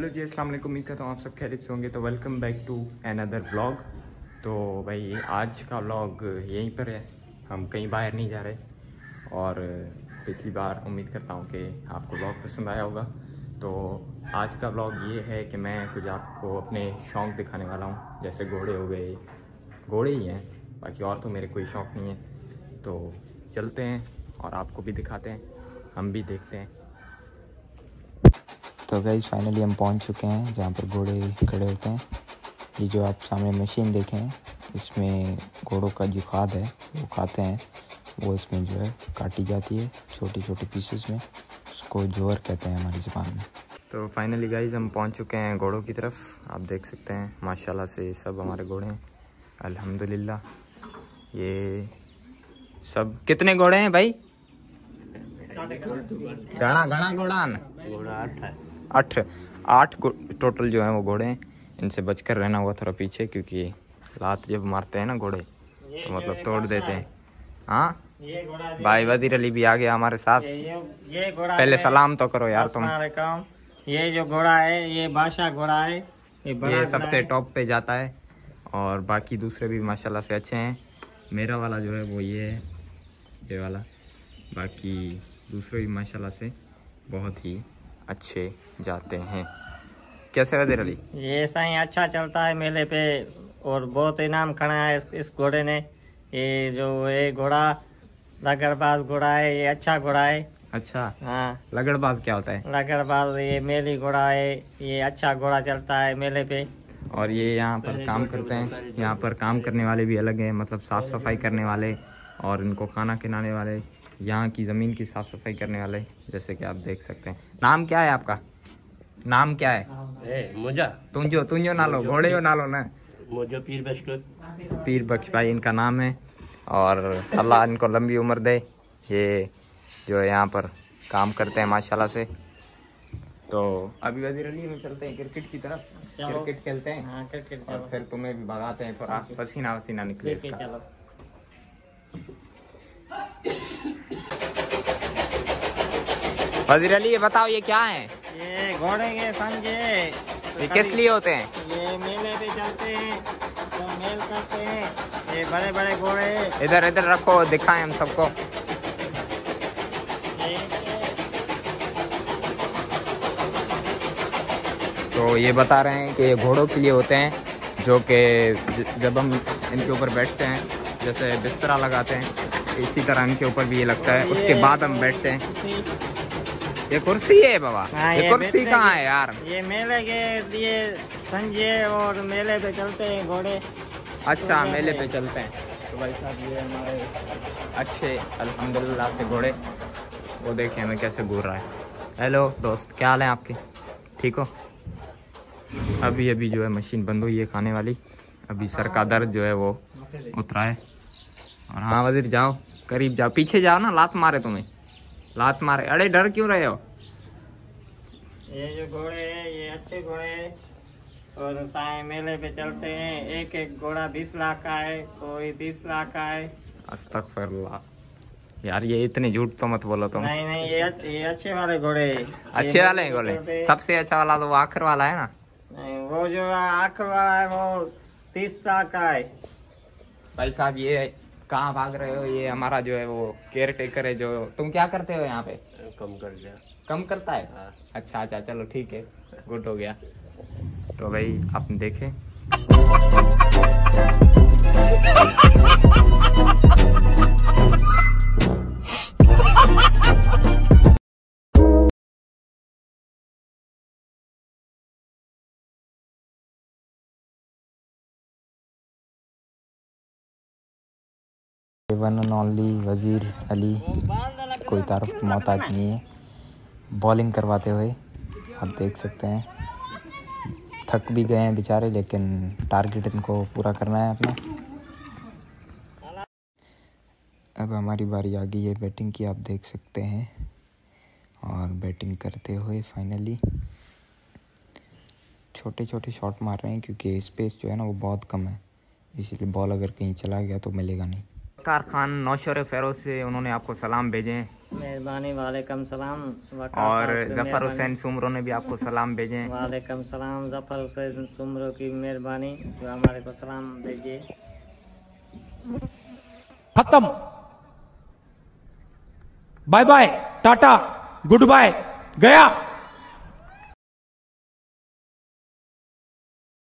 Hello जी, अस्सलाम वालेकुम। उम्मीद करता हूँ आप सब खैरियत से होंगे। तो welcome back to another vlog. तो भाई आज का व्लॉग यहीं पर है, हम कहीं बाहर नहीं जा रहे। और पिछली बार उम्मीद करता हूँ कि आपको व्लॉग पसंद आया होगा। तो आज का व्लॉग ये है कि मैं कुछ आपको अपने शौक़ दिखाने वाला हूँ। जैसे घोड़े हो गए, घोड़े ही हैं, बाकी और तो मेरे कोई शौक़ नहीं है। तो चलते हैं और आपको भी दिखाते हैं, हम भी देखते हैं। तो गाइस फाइनली हम पहुंच चुके हैं जहां पर घोड़े खड़े होते हैं। ये जो आप सामने मशीन देखें हैं, इसमें घोड़ों का जो खाद है वो खाते हैं, वो इसमें जो है काटी जाती है छोटी छोटी पीसेस में। उसको जोहर कहते हैं हमारी ज़बान में। तो फाइनली गाइस हम पहुंच चुके हैं घोड़ों की तरफ। आप देख सकते हैं माशाल्लाह से सब हमारे घोड़े हैं, अल्हम्दुलिल्लाह। ये सब कितने घोड़े हैं भाई? घना घना घोड़ा 8 टोटल जो है वो घोड़े हैं। इनसे बचकर रहना हुआ थोड़ा पीछे, क्योंकि लात जब मारते हैं ना घोड़े तो मतलब तोड़ देते हैं। हाँ भाई वजीर अली भी आ गया हमारे साथ। ये घोड़ा पहले सलाम तो करो यार तुम। ये जो घोड़ा है ये बादशाह घोड़ा है, ये सबसे टॉप पे जाता है और बाकी दूसरे भी माशाल्लाह से अच्छे हैं। मेरा वाला जो है वो ये है, ये वाला। बाकी दूसरे भी माशाल्लाह से बहुत ही अच्छे जाते हैं। कैसे वजीर अली? ये सही अच्छा चलता है मेले पे और बहुत इनाम खड़ा है इस घोड़े ने। ये जो ये घोड़ा लगड़बाज घोड़ा है, ये अच्छा घोड़ा है। अच्छा हाँ, लगड़बाज क्या होता है? लगड़बाज ये मेली घोड़ा है, ये अच्छा घोड़ा चलता है मेले पे। और ये यहाँ पर काम करते हैं। यहाँ पर काम करने वाले भी अलग हैं, मतलब साफ़ सफाई करने वाले और इनको खाना खिलाने वाले, यहाँ की ज़मीन की साफ़ सफाई करने वाले, जैसे कि आप देख सकते हैं। नाम क्या है आपका? नाम क्या है? मुझा तुंजो ना लो, घोड़े हो ना लो ना। मुझे पीर बख्श भाई इनका नाम है और अल्लाह इनको लंबी उम्र दे। ये जो है यहाँ पर काम करते हैं माशाल्लाह से। तो अभी वजीर अली में चलते हैं क्रिकेट की तरफ। क्रिकेट खेलते हैं। हाँ, क्रिकेट और फिर तुम्हें भी भगाते हैं, थोड़ा पसीना वसीना निकले इसका। चलो। वजीर अली ये बताओ ये क्या है? ये घोड़े के समझे ये किस लिए होते हैं? ये मेले पे चलते हैं तो मेल करते हैं। ये बड़े बड़े घोड़े इधर इधर रखो, दिखाएं हम सबको। तो ये बता रहे हैं कि ये घोड़ों के लिए होते हैं, जो कि जब हम इनके ऊपर बैठते हैं, जैसे बिस्तरा लगाते हैं इसी तरह इनके ऊपर भी ये लगता है, उसके बाद हम बैठते हैं। ये कुर्सी है बाबा? हाँ, ये कुर्सी कहाँ है यार? ये मेले के लिए संजय और मेले पे चलते हैं घोड़े। अच्छा मेले पे चलते हैं। तो भाई साहब ये हमारे अच्छे अल्हम्दुलिल्लाह से घोड़े, वो देखें हमें कैसे घूर रहा है। हेलो दोस्त, क्या हाल है आपके? ठीक हो? अभी अभी जो है मशीन बंद हुई है खाने वाली, अभी सर का दर्द जो है वो उतरा है। और हाँ वजीर जाओ, करीब जाओ, पीछे जाओ ना, लात मारे तुम्हें, लात मारे। अरे डर क्यों रहे हो? ये जो घोड़े हैं ये अच्छे घोड़े हैं और साए मेले पे चलते हैं। एक एक घोड़ा 20 लाख का है, कोई 30 लाख का है। अस्तगफिरुल्लाह यार, ये इतने झूठ तो मत बोलो तुम। नहीं नहीं, ये अच्छे वाले घोड़े। अच्छे वाले हैं घोड़े? सबसे अच्छा वाला तो वो आखिर वाला है ना? नहीं, वो जो आखिर वाला है वो 30 लाख का है। भाई साहब ये कहाँ भाग रहे हो? ये हमारा जो है वो केयर टेकर है। जो तुम क्या करते हो यहाँ पे? कम कर दिया। कम करता है? हाँ। अच्छा अच्छा, चलो ठीक है, गुड हो गया। तो भाई आपने देखे वन एंड ओनली वजीर अली कोई तारुफ की मोहताज नहीं है। बॉलिंग करवाते हुए आप देख सकते हैं, थक भी गए हैं बेचारे, लेकिन टारगेट इनको पूरा करना है अपना। अब हमारी बारी आ गई है बैटिंग की, आप देख सकते हैं। और बैटिंग करते हुए फाइनली छोटे छोटे शॉट मार रहे हैं, क्योंकि स्पेस जो है ना वो बहुत कम है, इसलिए बॉल अगर कहीं चला गया तो मिलेगा नहीं। कार खान नौशर फेरोज से उन्होंने आपको सलाम भेजे हैं। मेहरबानी, वालेकुम सलाम। और जफर हुसैन सुमरो ने भी आपको सलाम भेजे हैं। वालेकुम सलाम, जफर हुसैन सुमरो की मेहरबानी जो हमारे को सलाम भेजिए। खत्म, bye bye, tata, good bye, गया।